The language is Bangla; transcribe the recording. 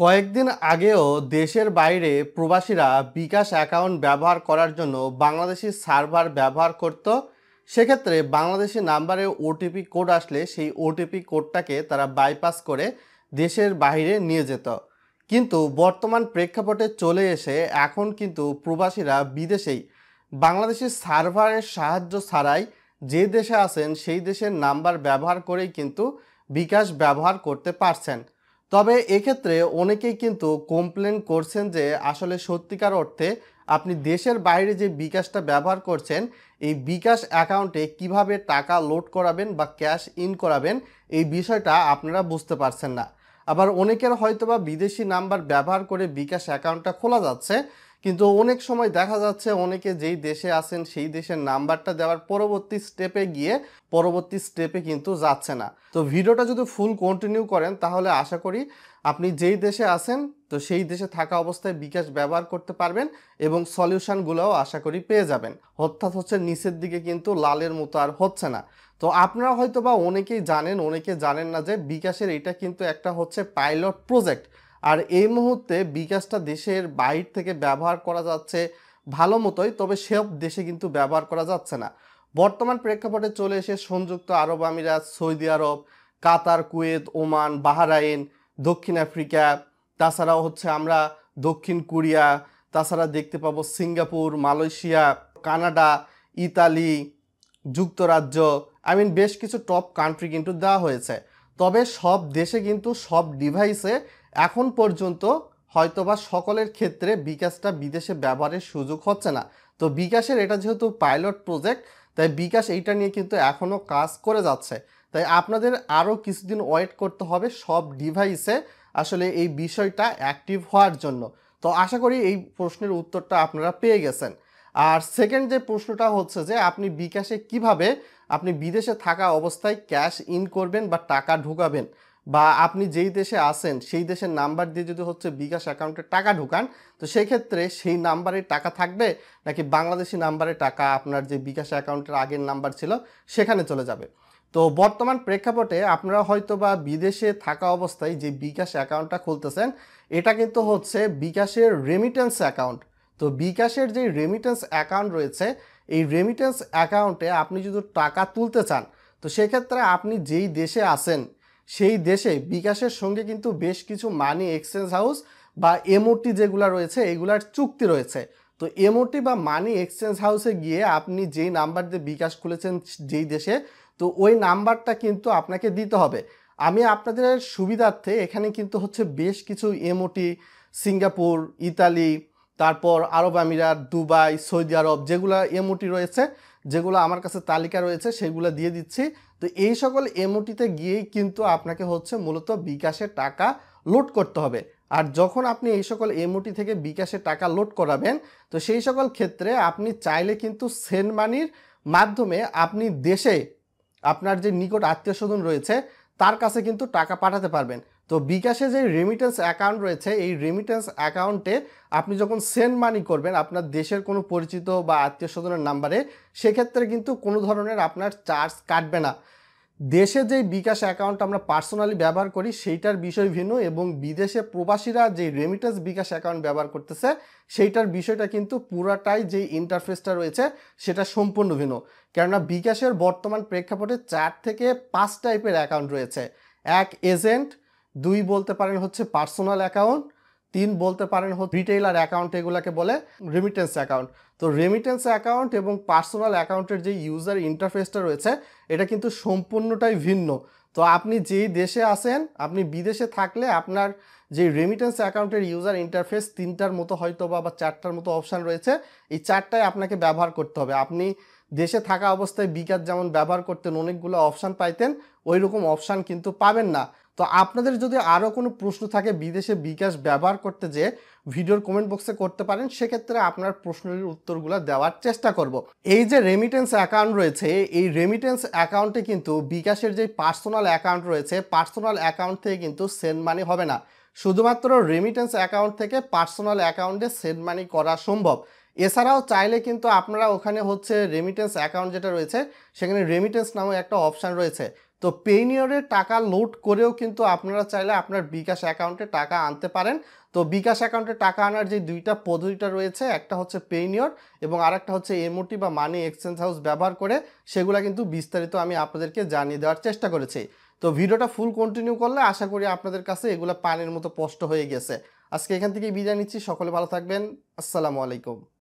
কয়েকদিন আগেও দেশের বাইরে প্রবাসীরা বিকাশ অ্যাকাউন্ট ব্যবহার করার জন্য বাংলাদেশি সার্ভার ব্যবহার করত। সেক্ষেত্রে বাংলাদেশি নাম্বারে ওটিপি কোড আসলে সেই ওটিপি কোডটাকে তারা বাইপাস করে দেশের বাইরে নিয়ে যেত। কিন্তু বর্তমান প্রেক্ষাপটে চলে এসে এখন কিন্তু প্রবাসীরা বিদেশেই বাংলাদেশি সার্ভারের সাহায্য ছাড়াই যে দেশে আছেন সেই দেশের নাম্বার ব্যবহার করেই কিন্তু বিকাশ ব্যবহার করতে পারছেন। তবে এক্ষেত্রে অনেকেই কিন্তু কমপ্লেন করছেন যে আসলে সত্যিকার অর্থে আপনি দেশের বাইরে যে বিকাশটা ব্যবহার করছেন এই বিকাশ অ্যাকাউন্টে কিভাবে টাকা লোড করাবেন বা ক্যাশ ইন করাবেন এই বিষয়টা আপনারা বুঝতে পারছেন না। আবার অনেকের হয়তোবা বিদেশি নাম্বার ব্যবহার করে বিকাশ অ্যাকাউন্টটা খোলা যাচ্ছে, কিন্তু অনেক সময় দেখা যাচ্ছে অনেকে যেই দেশে আছেন সেই দেশের নাম্বারটা দেওয়ার পরবর্তী স্টেপে কিন্তু যাচ্ছে না। তো ভিডিওটা যদি ফুল কন্টিনিউ করেন তাহলে আশা করি আপনি যেই দেশে আছেন তো সেই দেশে থাকা অবস্থায় বিকাশ ব্যবহার করতে পারবেন এবং সলিউশনগুলোও আশা করি পেয়ে যাবেন। অর্থাৎ নিচের দিকে কিন্তু লালের মতো আর হচ্ছে না। তো আপনারা হয়তোবা অনেকেই জানেন, অনেকে জানেন না যে বিকাশের এটা কিন্তু একটা পাইলট প্রজেক্ট। আর এই মুহূর্তে বিকাশটা দেশের বাইরে থেকে ব্যবহার করা যাচ্ছে ভালো মতোই, তবে সব দেশে কিন্তু ব্যবহার করা যাচ্ছে না। বর্তমান প্রেক্ষাপটে চলে এসে সংযুক্ত আরব আমিরাত, সৌদি আরব, কাতার, কুয়েত, ওমান, বাহরাইন, দক্ষিণ আফ্রিকা, তাছাড়াও আমরা দক্ষিণ কোরিয়া, তাছাড়া দেখতে পাবো সিঙ্গাপুর, মালয়েশিয়া, কানাডা, ইতালি, যুক্তরাজ্য, বেশ কিছু টপ কান্ট্রি কিন্তু দেওয়া হয়েছে। তবে সব দেশে কিন্তু সব ডিভাইসে এখন পর্যন্ত হয়তোবা সকলের ক্ষেত্রে বিকাশটা বিদেশে ব্যবহারের সুযোগ হচ্ছে না। তো বিকাশের এটা যেহেতু পাইলট প্রজেক্ট, তাই বিকাশ এইটা নিয়ে কিন্তু এখনও কাজ করে যাচ্ছে। তাই আপনাদের আরও কিছুদিন ওয়েট করতে হবে সব ডিভাইসে আসলে এই বিষয়টা অ্যাক্টিভ হওয়ার জন্য। তো আশা করি এই প্রশ্নের উত্তরটা আপনারা পেয়ে গেছেন। আর সেকেন্ড যে প্রশ্নটা হচ্ছে যে আপনি বিকাশে কিভাবে আপনি বিদেশে থাকা অবস্থায় ক্যাশ ইন করবেন বা টাকা ঢুকাবেন, বা আপনি যেই দেশে আছেন সেই দেশের নাম্বার দিয়ে যদি বিকাশ অ্যাকাউন্টে টাকা ঢুকান তো সেই ক্ষেত্রে সেই নাম্বারে টাকা থাকবে নাকি বাংলাদেশি নাম্বারে টাকা আপনার যে বিকাশ অ্যাকাউন্টের আগের নাম্বার ছিল সেখানে চলে যাবে। তো বর্তমান প্রেক্ষাপটে আপনারা হয়তোবা বিদেশে থাকা অবস্থায় যে বিকাশ অ্যাকাউন্টটা খুলতেছেন এটা কিন্তু বিকাশের রেমিটেন্স অ্যাকাউন্ট। তো বিকাশের যে রেমিটেন্স অ্যাকাউন্ট রয়েছে এই রেমিটেন্স অ্যাকাউন্টে আপনি যদি টাকা তুলতে চান তো সেক্ষেত্রে আপনি যেই দেশে আছেন সেই দেশে বিকাশের সঙ্গে কিন্তু বেশ কিছু মানি এক্সচেঞ্জ হাউস বা এমওটি যেগুলো রয়েছে এগুলার চুক্তি রয়েছে। তো এমওটি বা মানি এক্সচেঞ্জ হাউসে গিয়ে আপনি যেই নাম্বার দিয়ে বিকাশ খুলেছেন যেই দেশে, তো ওই নাম্বারটা কিন্তু আপনাকে দিতে হবে। আমি আপনাদের সুবিধার্থে এখানে কিন্তু বেশ কিছু এমওটি সিঙ্গাপুর, ইতালি, তারপর আরব আমিরাত, দুবাই, সৌদি আরব যেগুলো এমওটি রয়েছে, যেগুলো আমার কাছে তালিকা রয়েছে সেগুলো দিয়ে দিচ্ছি। তো এই সকল এমওটিতে গিয়েই কিন্তু আপনাকে মূলত বিকাশে টাকা লোড করতে হবে। আর যখন আপনি এই সকল এমওটি থেকে বিকাশে টাকা লোড করাবেন তো সেই সকল ক্ষেত্রে আপনি চাইলে কিন্তু সেন্ড মানির মাধ্যমে আপনি দেশে আপনার যে নিকট আত্মীয় স্বজন রয়েছে তার কাছে কিন্তু টাকা পাঠাতে পারবেন। তো বিকাশে যে রেমিটেন্স অ্যাকাউন্ট রয়েছে এই রেমিটেন্স অ্যাকাউন্টে আপনি যখন সেন্ড মানি করবেন আপনার দেশের কোনো পরিচিত বা আত্মীয় স্বজনের নাম্বারে, সেক্ষেত্রে কিন্তু কোনো ধরনের আপনার চার্জ কাটবে না। দেশে যে বিকাশ অ্যাকাউন্ট আমরা পার্সোনালি ব্যবহার করি সেইটার বিষয় ভিন্ন, এবং বিদেশে প্রবাসীরা যে রেমিটেন্স বিকাশ অ্যাকাউন্ট ব্যবহার করতেছে সেইটার বিষয়টা কিন্তু পুরাটাই যে ইন্টারফেসটা রয়েছে সেটা সম্পূর্ণ ভিন্ন। কেননা বিকাশের বর্তমান প্রেক্ষাপটে 4 থেকে 5 টাইপের অ্যাকাউন্ট রয়েছে। 1 এজেন্ট, 2 বলতে পারেন পার্সোনাল অ্যাকাউন্ট, 3 বলতে পারেন রিটেইলার অ্যাকাউন্ট, এগুলাকে বলে রেমিটেন্স অ্যাকাউন্ট। তো রেমিটেন্স অ্যাকাউন্ট এবং পার্সোনাল অ্যাকাউন্টের যে ইউজার ইন্টারফেসটা রয়েছে এটা কিন্তু সম্পূর্ণটাই ভিন্ন। তো আপনি যেই দেশে আছেন, আপনি বিদেশে থাকলে আপনার যে রেমিটেন্স অ্যাকাউন্টের ইউজার ইন্টারফেস 3টার মতো বা 4টার মতো অপশান রয়েছে, এই 4টাই আপনাকে ব্যবহার করতে হবে। আপনি দেশে থাকা অবস্থায় বিকাশ যেমন ব্যবহার করতেন, অনেকগুলো অপশান পাইতেন, ওই রকম অপশান কিন্তু পাবেন না। তো আপনাদের যদি আরও কোনো প্রশ্ন থাকে বিদেশে বিকাশ ব্যবহার করতে যে ভিডিওর কমেন্ট বক্সে করতে পারেন, সেক্ষেত্রে আপনার প্রশ্নের উত্তরগুলো দেওয়ার চেষ্টা করব। এই যে রেমিটেন্স অ্যাকাউন্ট রয়েছে এই রেমিটেন্স অ্যাকাউন্টে কিন্তু বিকাশের যে পার্সোনাল অ্যাকাউন্ট রয়েছে পার্সোনাল অ্যাকাউন্ট থেকে কিন্তু সেন্ড মানি হবে না। শুধুমাত্র রেমিটেন্স অ্যাকাউন্ট থেকে পার্সোনাল অ্যাকাউন্টে সেন্ড মানি করা সম্ভব। এছাড়াও চাইলে কিন্তু আপনারা ওখানে রেমিটেন্স অ্যাকাউন্ট যেটা রয়েছে সেখানে রেমিটেন্স নামে একটা অপশান রয়েছে, তো পেইনিয়রে টাকা লোড করেও কিন্তু আপনারা চাইলে আপনার বিকাশ অ্যাকাউন্টে টাকা আনতে পারেন। তো বিকাশ অ্যাকাউন্টে টাকা আনার যে দুইটা পদ্ধতিটা রয়েছে, একটা হচ্ছে পেইনিয়র এবং আরেকটা হচ্ছে এমওটি বা মানি এক্সচেঞ্জ হাউস ব্যবহার করে, সেগুলো কিন্তু বিস্তারিত আমি আপনাদেরকে জানিয়ে দেওয়ার চেষ্টা করেছি। তো ভিডিওটা ফুল কন্টিনিউ করলে আশা করি আপনাদের কাছে এগুলো পানির মতো স্পষ্ট হয়ে গেছে। আজকে এখান থেকেই বিদায় নিচ্ছি। সকলে ভালো থাকবেন। আসসালামু আলাইকুম।